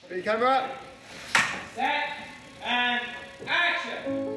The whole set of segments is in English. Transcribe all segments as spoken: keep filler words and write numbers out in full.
Ready, camera. Set and action!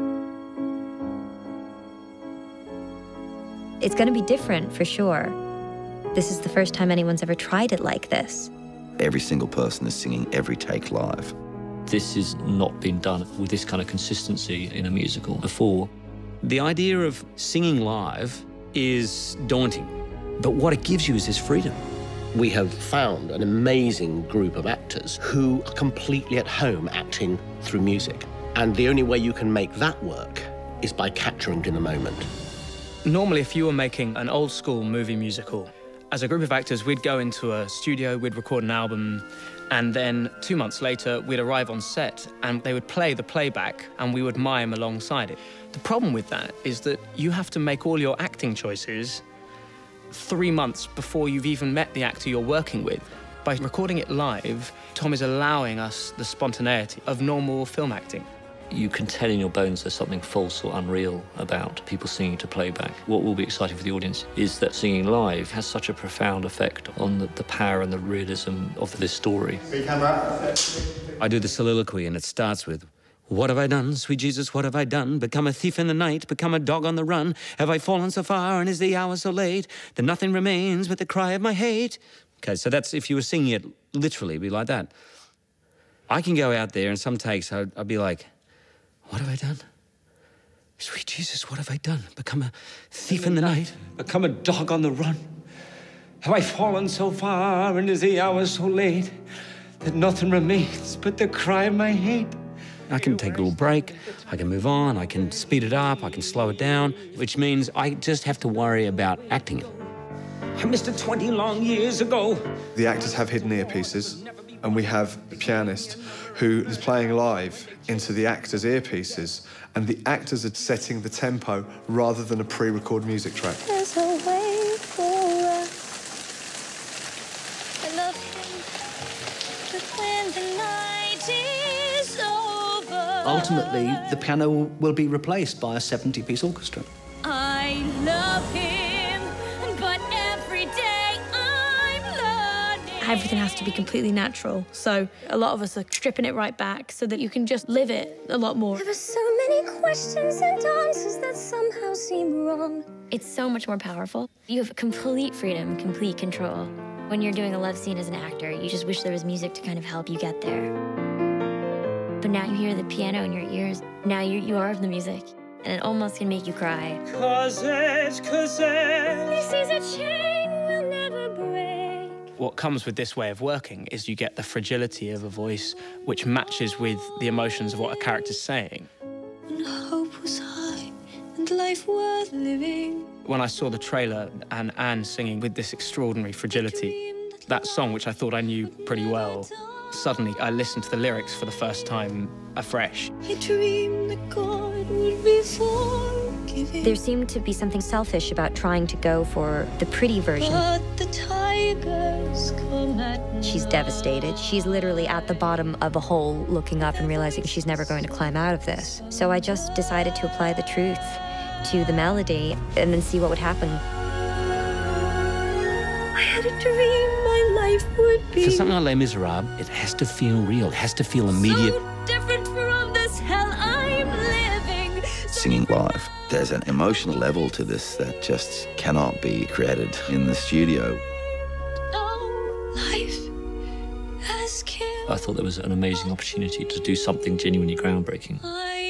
It's going to be different for sure. This is the first time anyone's ever tried it like this. Every single person is singing every take live. This has not been done with this kind of consistency in a musical before. The idea of singing live is daunting, but what it gives you is this freedom. We have found an amazing group of actors who are completely at home acting through music. And the only way you can make that work is by capturing it in the moment. Normally, if you were making an old school movie musical, as a group of actors, we'd go into a studio, we'd record an album, and then two months later, we'd arrive on set and they would play the playback and we would mime alongside it. The problem with that is that you have to make all your acting choices three months before you've even met the actor you're working with. By recording it live, Tom is allowing us the spontaneity of normal film acting. You can tell in your bones there's something false or unreal about people singing to playback. What will be exciting for the audience is that singing live has such a profound effect on the, the power and the realism of this story. I do the soliloquy and it starts with, "What have I done, sweet Jesus, what have I done? Become a thief in the night, become a dog on the run. Have I fallen so far and is the hour so late that nothing remains but the cry of my hate?" Okay, so that's, if you were singing it literally, it'd be like that. I can go out there and some takes I'd, I'd be like, "What have I done? Sweet Jesus, what have I done? Become a thief in the night, become a dog on the run. Have I fallen so far and is the hour so late that nothing remains but the cry of my hate?" I can take a little break, I can move on, I can speed it up, I can slow it down, which means I just have to worry about acting it. I missed it twenty long years ago. The actors have hidden earpieces, and we have a pianist who is playing live into the actors' earpieces, and the actors are setting the tempo rather than a pre-recorded music track. There's a way for us. I love him, but when the night is over, ultimately, the piano will be replaced by a seventy-piece orchestra. I love him, but every day I'm learning. Everything has to be completely natural, so a lot of us are stripping it right back so that you can just live it a lot more. There were so many questions and answers that somehow seem wrong. It's so much more powerful. You have complete freedom, complete control. When you're doing a love scene as an actor, you just wish there was music to kind of help you get there. But now you hear the piano in your ears. Now you, you are the music, and it almost can make you cry. Cause cause This is a chain we'll never break. What comes with this way of working is you get the fragility of a voice which matches with the emotions of what a character's saying. And hope was high, and life worth living. When I saw the trailer and Anne singing with this extraordinary fragility, that song, which I thought I knew pretty well, suddenly I listened to the lyrics for the first time afresh. He dreamed that God would be forgiving. There seemed to be something selfish about trying to go for the pretty version. But the tigers come at night. She's devastated. She's literally at the bottom of a hole looking up and realizing she's never going to climb out of this. So I just decided to apply the truth to the melody and then see what would happen. I had a dream my life would be For something like Les Miserables, it has to feel real, it has to feel immediate. so different from this hell I'm living. Singing live. There's an emotional level to this that just cannot be created in the studio. Oh, life has killed. I thought there was an amazing opportunity to do something genuinely groundbreaking. I